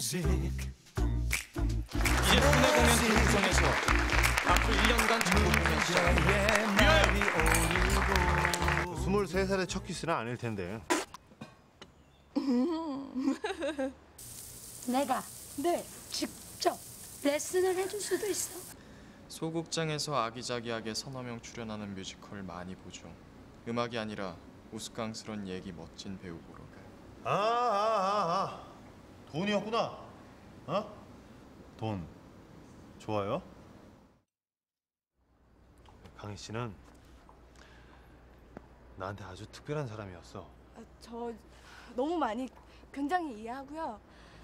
이제 국내 공연 구성에서 앞으로 1년간 전국 공연 시작. 23살의 첫 키스는 아닐 텐데. 내가 직접 레슨을 해줄 수도 있어. 소극장에서 아기자기하게 서너 명 출연하는 뮤지컬 많이 보죠. 음악이 아니라 우스꽝스런 얘기 멋진 배우 보러. 돈이었구나. 돈 좋아요? 강희 씨는 나한테 아주 특별한 사람이었어. 저 너무 많이 굉장히 이해하고요.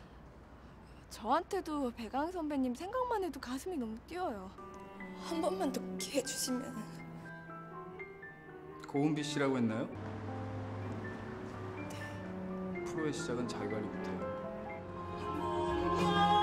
저한테도 배강 선배님 생각만 해도 가슴이 너무 뛰어요. 한 번만 더 기회 주시면. 고은비 씨라고 했나요? 프로의 시작은 자기 관리부터예요.